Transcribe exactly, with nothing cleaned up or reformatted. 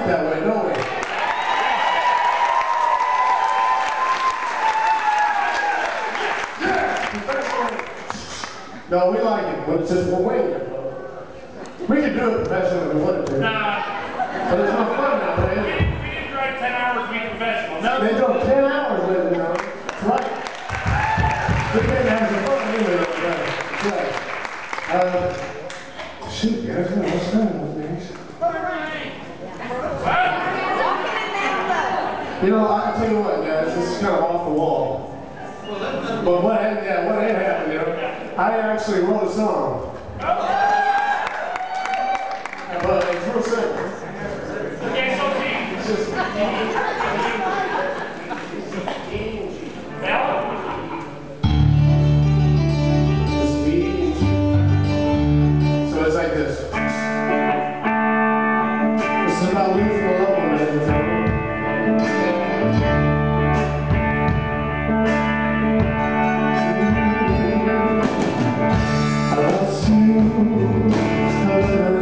it that way, don't we? No, we like it, but it's just we're waiting. We could do it professionally if we wanted to. Nah. But it's not fun now, man. We, we didn't drive ten hours to be professional. No. They drove ten hours with it now. That's right. We can't have some fun anyway. That's right. Uh, shoot, guys, what's that with these? You know, I'll tell you what, guys, this is kind of off the wall. But what had, yeah, what had happened, you know, I actually wrote a song. But it's real simple. It's just Just B and G. So it's like this. This is about losing a loved one, ladies and gentlemen. I lost you.